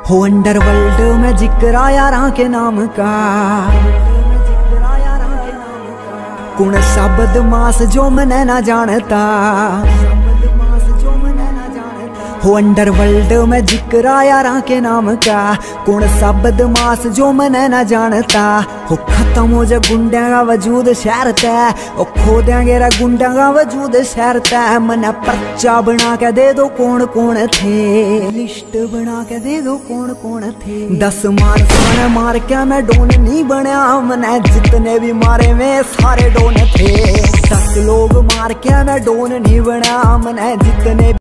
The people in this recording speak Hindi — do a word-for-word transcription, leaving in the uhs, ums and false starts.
हो अंडरवर्ल्ड में जिक्र यारां के नाम का, कुण सा बदमाश जो मने ना जानता। हो अंडरवर्ल्ड में जिक्र यारां के नाम का, कुण सा बदमाश जो मने ना जानता। हो खत्म हो जा गुंडा का वजूद शहर तै, ओ खो देंगे रे गुंडा का वजूद शहर तै। मने पर्चा बना के दे दो कौन कौन थे, लिस्ट बना के दे दो कौन कौन थे। दस मार साने मार के मैं डोन नहीं बनया, मने जितने भी मारे में सारे डोन थे। दस लोग मार के मैं डोन नहीं बना, मने जितने